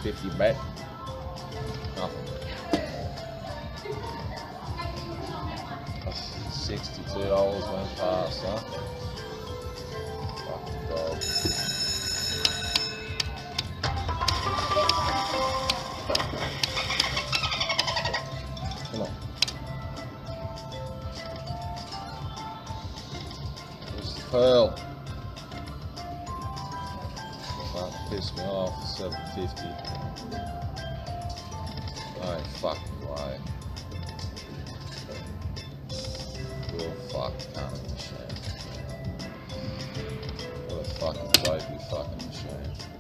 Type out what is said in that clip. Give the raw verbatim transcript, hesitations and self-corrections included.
fifty bet. Nothing. sixty-two dollars went past, huh? Fucking dog. Come on. Where's the pearl? Fuck, piss me off. seven fifty. No fucking way. You're fucked, cunt machine. What a fucking baby fucking machine.